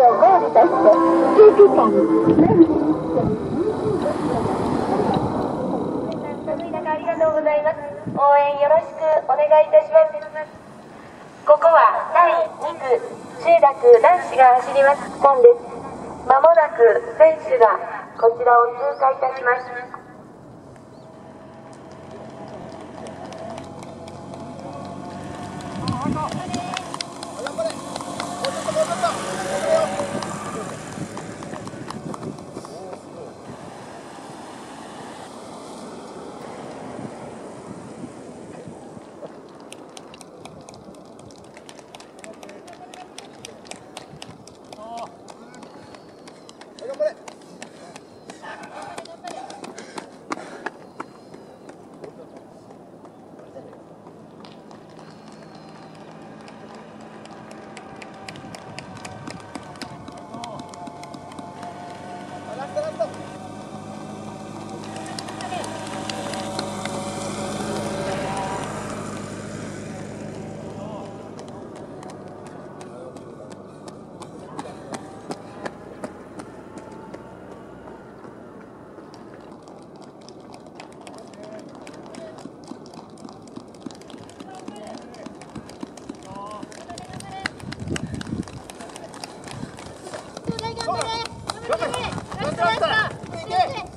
をゴールとして9区間寒い中ありがとうございます。応援よろしくお願いいたします。ここは第2区中学男子が走ります区間です。まもなく選手がこちらを通過いたします。 頑張れ！